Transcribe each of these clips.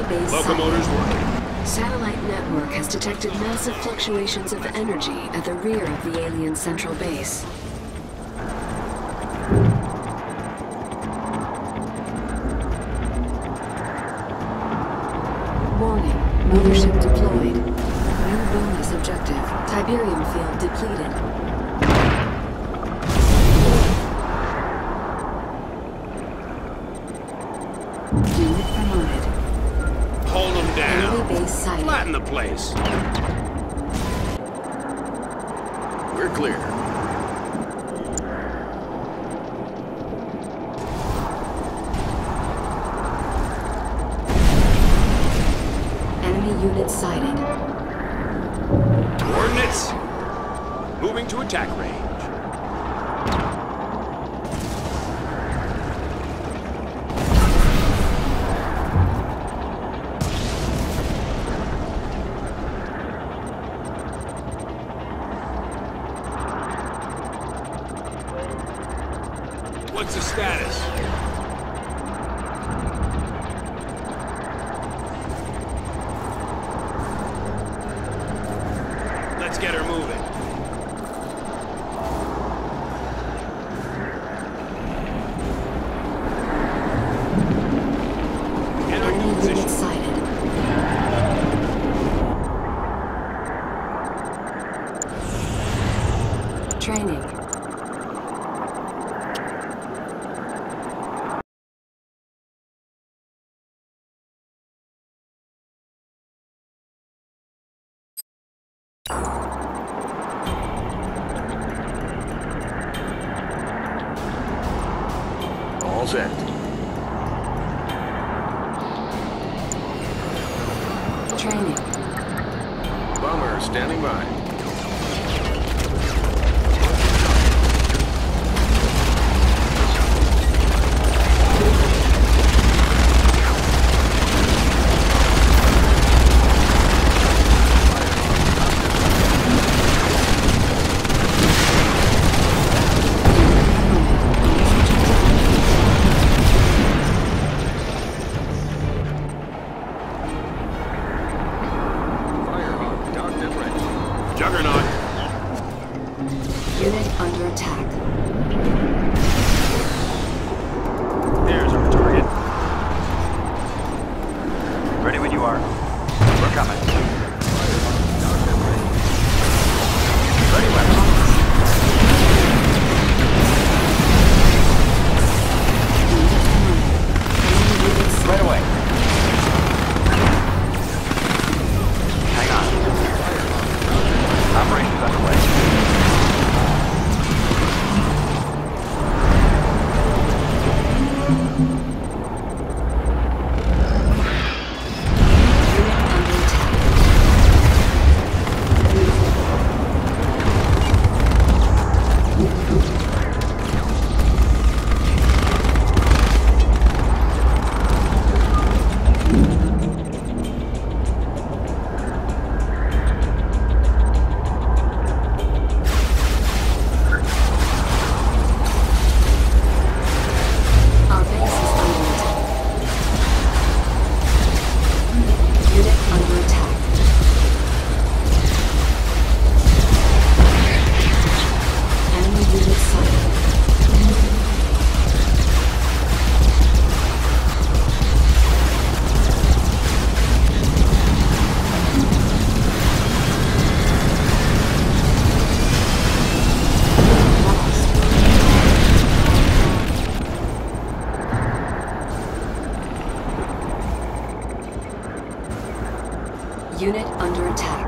base Locomotor's working. Satellite network has detected massive fluctuations of energy at the rear of the alien central base. Warning, mothership deployed. New bonus objective, Tiberium field depleted. Unit promoted. Hold them down. Enemy base sighted. Flatten the place. We're clear. Enemy unit sighted. Coordinates. Moving to attack range. What's the status? Let's get her moving. Get her Enemy in position. unit sighted. Training. All set. Training. Bomber standing by. Juggernaut. Unit under attack. There's our target. Ready when you are. We're coming. Ready weapon. Right away. Hang on. Operations underway. Unit under attack.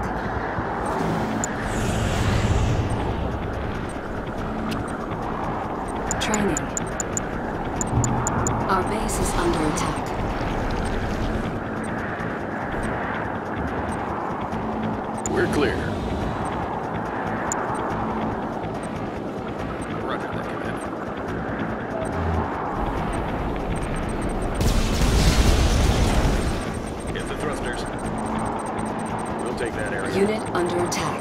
Training. Our base is under attack. We're clear. Roger that, Commander. Hit the thrusters. We'll take that area. Unit under attack.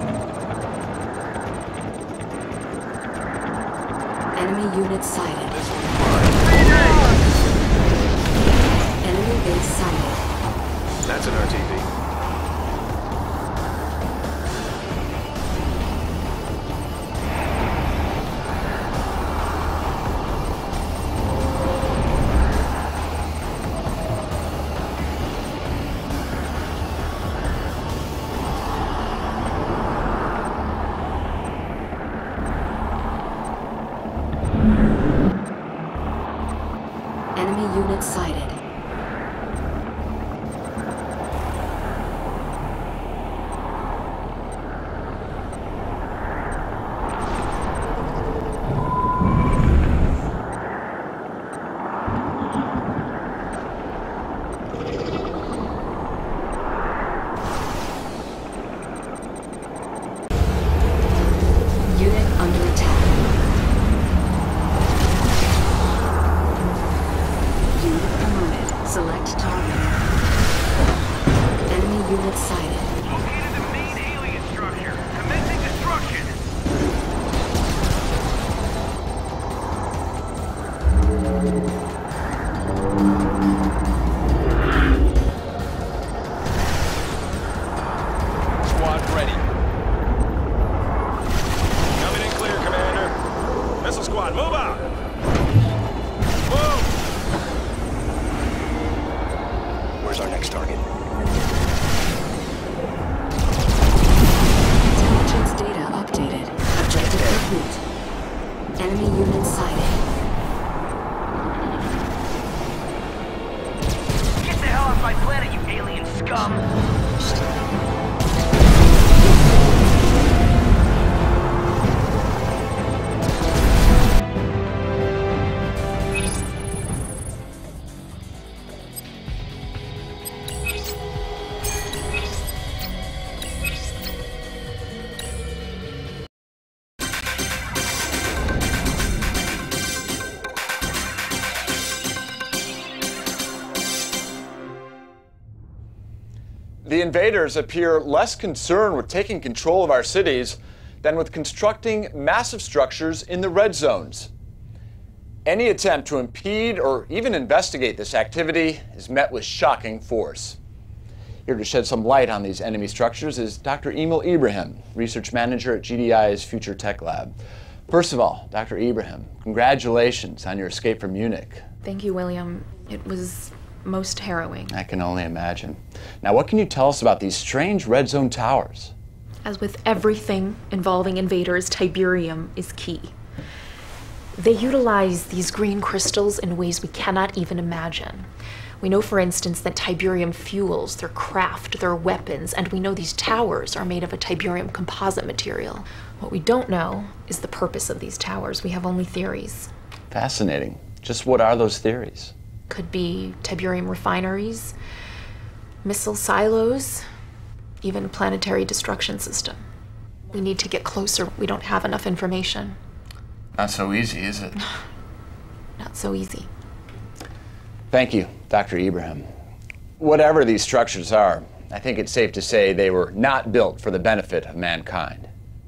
Enemy unit sighted. Enemy base sighted. That's an RTV. Enemy unit sighted. Unit under attack. Unit promoted. Select target. Enemy unit sighted. Located the main alien structure. Commencing destruction. Squad ready. Coming in clear, Commander. Missile squad, move out. Move! Where's our next target? Intelligence data updated. Objective complete. Enemy unit sighted. Get the hell off my planet, you alien scum! The invaders appear less concerned with taking control of our cities than with constructing massive structures in the red zones. Any attempt to impede or even investigate this activity is met with shocking force. Here to shed some light on these enemy structures is Dr. Emil Ibrahim, Research Manager at GDI's Future Tech Lab. First of all, Dr. Ibrahim, congratulations on your escape from Munich. Thank you, William. It was most harrowing. I can only imagine. Now, what can you tell us about these strange red zone towers? As with everything involving invaders, Tiberium is key. They utilize these green crystals in ways we cannot even imagine. We know, for instance, that Tiberium fuels their craft, their weapons, and we know these towers are made of a Tiberium composite material. What we don't know is the purpose of these towers. We have only theories. Fascinating. Just what are those theories? Could be Tiberium refineries, missile silos, even a planetary destruction system. We need to get closer. We don't have enough information. Not so easy, is it? Not so easy. Thank you, Dr. Ibrahim. Whatever these structures are, I think it's safe to say they were not built for the benefit of mankind.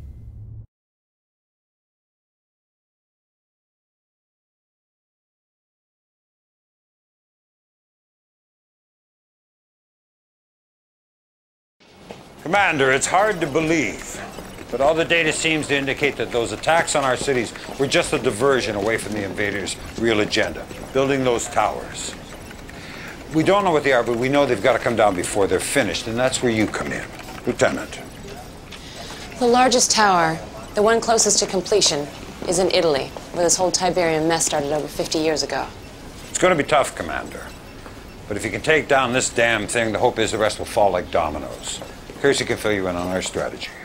Commander, it's hard to believe, but all the data seems to indicate that those attacks on our cities were just a diversion away from the invaders' real agenda, building those towers. We don't know what they are, but we know they've got to come down before they're finished, and that's where you come in. Lieutenant. The largest tower, the one closest to completion, is in Italy, where this whole Tiberium mess started over 50 years ago. It's going to be tough, Commander. But if you can take down this damn thing, the hope is the rest will fall like dominoes. Kirsty can fill you in on our strategy.